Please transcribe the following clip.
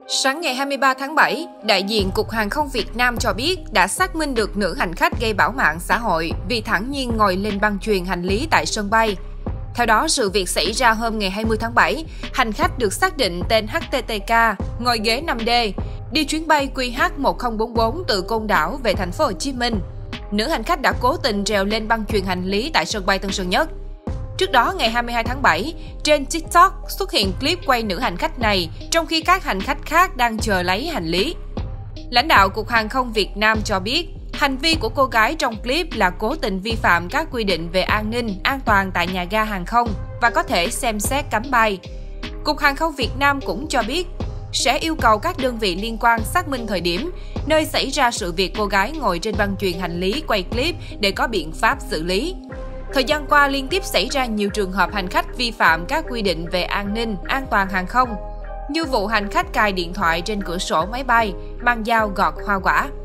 Sáng ngày 23 tháng 7, đại diện Cục Hàng không Việt Nam cho biết đã xác minh được nữ hành khách gây bão mạng xã hội vì thản nhiên ngồi lên băng chuyền hành lý tại sân bay. Theo đó, sự việc xảy ra hôm ngày 20 tháng 7, hành khách được xác định tên HTTK, ngồi ghế 5D, đi chuyến bay QH1044 từ Côn Đảo về thành phố Hồ Chí Minh. Nữ hành khách đã cố tình trèo lên băng chuyền hành lý tại sân bay Tân Sơn Nhất. Trước đó, ngày 22 tháng 7, trên TikTok xuất hiện clip quay nữ hành khách này trong khi các hành khách khác đang chờ lấy hành lý. Lãnh đạo Cục Hàng không Việt Nam cho biết, hành vi của cô gái trong clip là cố tình vi phạm các quy định về an ninh, an toàn tại nhà ga hàng không và có thể xem xét cấm bay. Cục Hàng không Việt Nam cũng cho biết, sẽ yêu cầu các đơn vị liên quan xác minh thời điểm, nơi xảy ra sự việc cô gái ngồi trên băng chuyền hành lý quay clip để có biện pháp xử lý. Thời gian qua liên tiếp xảy ra nhiều trường hợp hành khách vi phạm các quy định về an ninh, an toàn hàng không, như vụ hành khách cài điện thoại trên cửa sổ máy bay, mang dao gọt hoa quả.